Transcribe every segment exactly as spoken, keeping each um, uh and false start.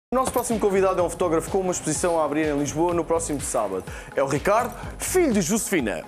O nosso próximo convidado é um fotógrafo com uma exposição a abrir em Lisboa no próximo sábado. É o Ricardo, filho de Josefina.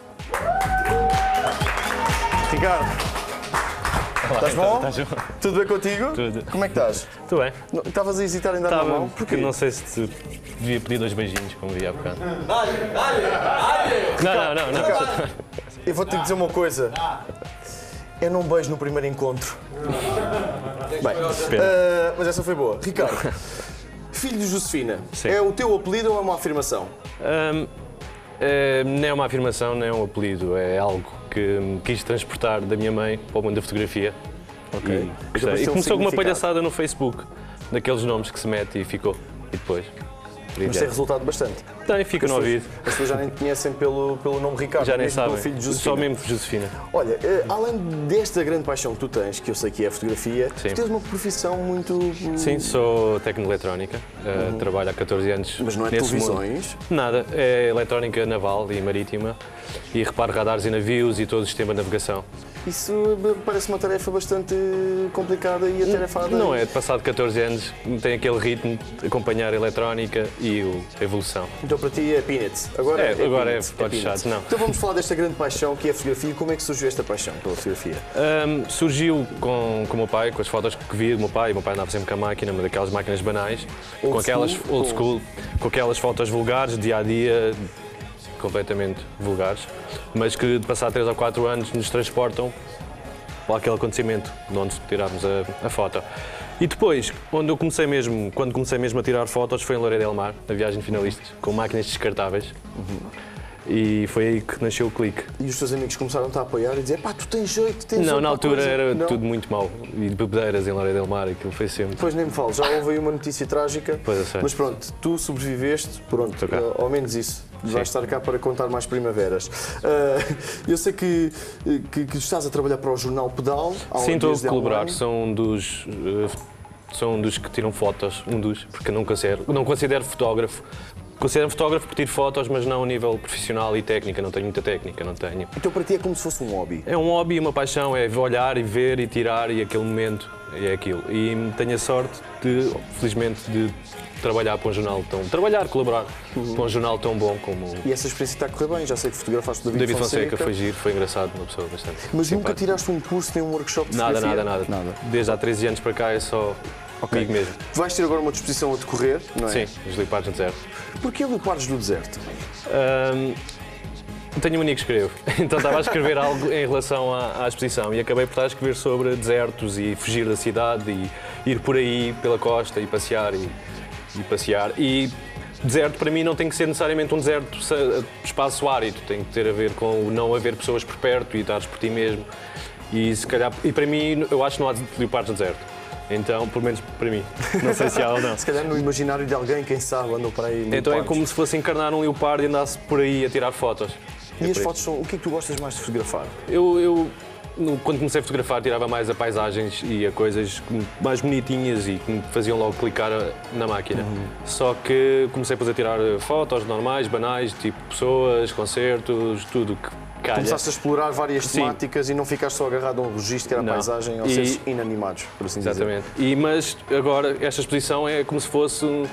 Ricardo, Olá, estás bom? Estás bom? Tudo bem contigo? Tudo. Como é que estás? Tudo bem. Não- Estavas a hesitar em dar a mão? Porque não sei se te devia pedir dois beijinhos, como vi há bocado. Dale, dale, dale! Não, não, não. não. Eu vou-te dizer uma coisa. Eu não beijo no primeiro encontro. Bem, eh, mas essa foi boa. Ricardo, filho de Josefina, Sim. é o teu apelido ou é uma afirmação? Hum, é, nem é uma afirmação, nem é um apelido. É algo que me quis transportar da minha mãe para o mundo da fotografia. Ok. E, Então, gostei. mas E tem um começou com uma significado. palhaçada no Facebook, daqueles nomes que se mete e ficou. E depois. Mas tem resultado bastante. Tem, fica no ouvido. As pessoas já nem te conhecem pelo, pelo nome Ricardo, Já nem mesmo sabem. pelo filho de Josefina. Só mesmo Josefina. Olha, eh, além desta grande paixão que tu tens, que eu sei que é a fotografia, Sim. tu tens uma profissão muito... Sim, sou técnico de eletrónica. Uh, Trabalho há catorze anos. Mas não é nesse mundo. televisões? Nada, é eletrónica naval e marítima e reparo radares e navios e todo o sistema de navegação. Isso eh, parece uma tarefa bastante complicada e atarefada. Não é, passado catorze anos, tem aquele ritmo de acompanhar a eletrónica e o- a evolução. Então para ti é peanuts. Agora É, agora é peanuts, pode peanuts. chato, não. Então vamos falar desta grande paixão que é a fotografia. Como é que surgiu esta paixão pela fotografia? Ahm, surgiu com, com o meu pai, com as fotos que via do meu pai. O meu pai andava sempre com a máquina, uma daquelas máquinas banais, Old com aquelas school? old school, com aquelas fotos vulgares, dia a dia, completamente vulgares, mas que de passar três ou quatro anos nos transportam para aquele acontecimento de onde tirámos a, a foto. E depois, onde eu comecei mesmo, quando comecei mesmo a tirar fotos, foi em Loura del Mar, na viagem de finalistas, com máquinas descartáveis. E foi aí que nasceu o clique. E os teus amigos começaram-te a apoiar e dizer pá, tu tens jeito, tens Não, jeito na para a altura coisa. era Não? tudo muito mau. E de bebedeiras em Loura del Mar, aquilo foi sempre. Depois nem me falo, já houve aí uma notícia trágica, Pois eu sei. mas pronto, tu sobreviveste, pronto, Estou cá. eh, ao menos isso. Vais estar cá para contar mais primaveras. Eh, eu sei que, que, que estás a trabalhar para o jornal Pedal. há um Sim, estou a desde colaborar. online. Sou um dos, eh, sou um dos que tiram fotos, um dos, porque eu não considero, não considero fotógrafo. Considero fotógrafo por tirar fotos, mas não a nível profissional e técnica. Não tenho muita técnica, não tenho. Então para ti é como se fosse um hobby. É um hobby, uma paixão, é olhar e ver e tirar e aquele momento, e é aquilo. E tenho a sorte de, felizmente, de trabalhar para um jornal tão... Trabalhar, colaborar para um jornal tão bom como o E essa experiência está a correr bem, já sei que fotografaste o David, David Fonseca. Fonseca. Foi giro, foi engraçado, uma pessoa bastante Mas nunca simpática. tiraste um curso nem um workshop de Nada, fotografia? nada, nada, Nada. Desde há treze anos para cá é só comigo mesmo. Vais ter agora uma disposição a decorrer, não é? Sim, os leopardos no deserto. Porquê Leopardos do Deserto? Ahm, tenho mania que escrevo, então estava a escrever algo em relação à, à exposição e acabei por estar a escrever sobre desertos e fugir da cidade e ir por aí pela costa e passear e, e passear. E deserto para mim não tem que ser necessariamente um deserto sa- espaço árido, tem que ter a ver com o não haver pessoas por perto e estares por ti mesmo. E se calhar, e para mim eu acho que não há leopardos no deserto. Então, pelo menos para mim, não sei se há ou não. Se calhar no imaginário de alguém, quem sabe, andou para aí Então é leopardos. como se fosse encarnar um leopardo e andasse por aí a tirar fotos. E É as por fotos são... O que é que tu gostas mais de fotografar? Eu, eu no- quando comecei a fotografar, tirava mais a paisagens e a coisas mais bonitinhas e que me faziam logo clicar a- na máquina. Só que comecei depois a tirar fotos normais, banais, tipo pessoas, concertos, tudo que calha. Começaste a explorar várias Sim. temáticas e não ficaste só agarrado a um registro que era a Não. paisagem ou E- seres inanimados, por assim dizer. Exatamente. E, mas agora esta exposição é como se fosse um,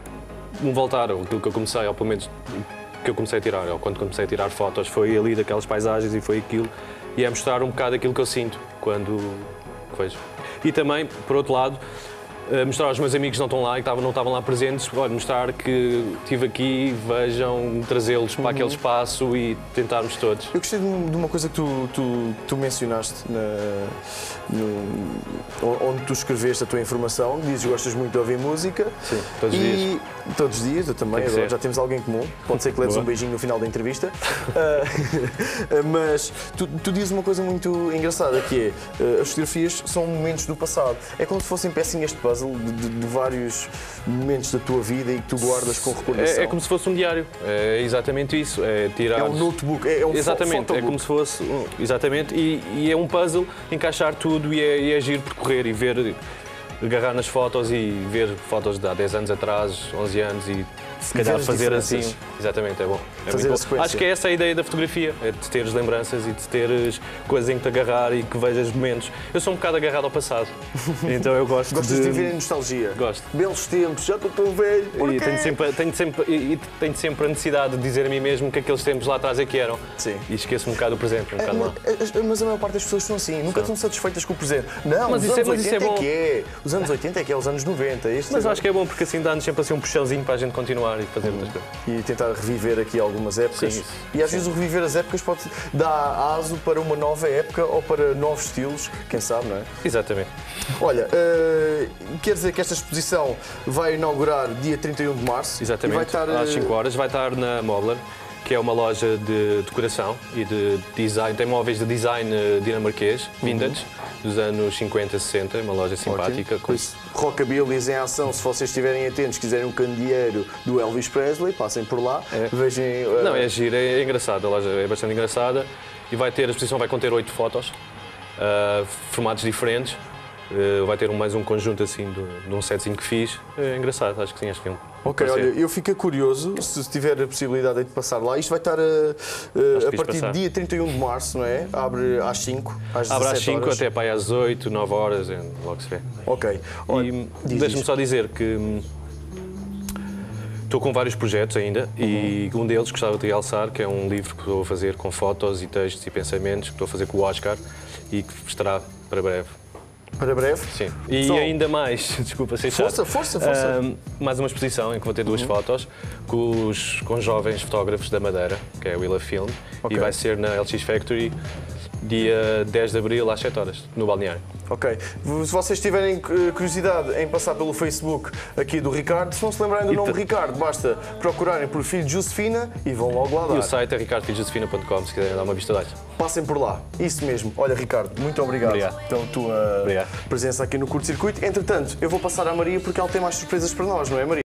um voltar ao aquilo que eu comecei, ou pelo menos que eu comecei a tirar, ou quando comecei a tirar fotos, foi ali daquelas paisagens e foi aquilo. E é mostrar um bocado aquilo que eu sinto quando vejo. E também, por outro lado, eh, mostrar aos meus amigos que não estão lá, que estavam- não estavam lá presentes, olha, mostrar que estive aqui, vejam, trazê-los para aquele espaço e tentarmos todos. Eu gostei de um- de uma coisa que tu, tu, tu mencionaste na, no- onde tu escreveste a tua informação. Dizes que gostas muito de ouvir música. Sim, todos os e, dias. Todos os dias, eu também. Tem que Agora ser. já temos alguém em comum. Pode ser que leves Boa. um beijinho no final da entrevista. Ah, mas tu, tu dizes uma coisa muito engraçada que é ah, as fotografias são momentos do passado. É como se fossem pecinhas de puzzle de, de- de vários momentos da tua vida e que tu guardas com recordação. É, é como se fosse um diário, é exatamente isso, é tirar... É um notebook, é, é um fo- Exatamente, é photobook. como se fosse, um- exatamente, e, e é um puzzle, encaixar tudo e é, e é giro percorrer e ver agarrar nas fotos e ver fotos de há dez anos atrás, onze anos e se calhar fazer assim. Exatamente, é bom. É fazer muito a bom. Acho que é essa a ideia da fotografia, é de teres lembranças e de teres coisas em que te agarrar e que vejas momentos. Eu sou um bocado agarrado ao passado, então eu gosto Gostas de... de viver em nostalgia? Gosto. Belos tempos, já estou tão velho. E tenho sempre, tenho, sempre, e tenho sempre a necessidade de dizer a mim mesmo que aqueles tempos lá atrás é que eram. Sim. E esqueço um bocado o presente, um bocado mal. Mas, mas a maior parte das pessoas são assim, nunca estão satisfeitas com o presente. Não, Mas os isso é- anos mas isso é oitenta é, bom. que é. Os anos oitenta é que é, os anos noventa. Este Mas é- acho que é bom porque assim dá-nos sempre assim um puxãozinho para a gente continuar e fazer muitas coisas. E tentar reviver aqui algumas épocas. Sim, isso. E às vezes o reviver as épocas pode dar aso para uma nova época ou para novos estilos, quem sabe, não é? Exatamente. Olha, uh, quer dizer que esta exposição vai inaugurar dia trinta e um de março. Exatamente, E vai estar, às uh, cinco horas. Vai estar na Mobler, que é uma loja de decoração e de design. Tem móveis de design eh, dinamarquês, vintage, dos anos cinquenta, sessenta. Uma loja simpática. Por isso, Rockabillys em ação, se vocês estiverem atentos, quiserem um candeeiro do Elvis Presley, passem por lá, É. vejam. uh, Não, é gira, é engraçada. A loja é bastante engraçada. E vai ter, a exposição vai conter oito fotos, uh, formatos diferentes. Uh, vai ter um, mais um conjunto assim de, de um setzinho que fiz. É engraçado, acho que sim, acho que é um. Ok, olha, eu fiquei curioso se tiver a possibilidade de passar lá. Isto vai estar a, a, a fiz partir passar. do dia trinta e um de março, não é? Abre às cinco, às Abre às dezassete cinco horas. até para aí às oito, nove horas, é, logo se vê. Ok. Olha, E diz deixa-me isto. só dizer que hum, estou com vários projetos ainda e um deles gostava de realçar, que é um livro que estou a fazer com fotos e textos e pensamentos, que estou a fazer com o Oscar e que estará para breve. Para breve. Sim. E Pessoal, ainda mais, desculpa ser chato. Força, força, força. Hum, mais uma exposição em que vou ter duas fotos com, os, com jovens fotógrafos da Madeira, que é o Willa Film, Ok. e vai ser na L X Factory dia dez de abril às sete horas, no balneário. Ok. Se vocês tiverem eh, curiosidade em passar pelo Facebook aqui do Ricardo, se não se lembrarem do E nome ta- Ricardo, basta procurarem por Filho de Josefina e vão logo lá E o dar. site é ricardo filho josefina ponto com, se quiserem dar uma vista de olhos. Passem por lá. Isso mesmo. Olha, Ricardo, muito obrigado, Obrigado. pela tua Obrigado. presença aqui no Curto Circuito. Entretanto, eu vou passar à Maria porque ela tem mais surpresas para nós, não é, Maria?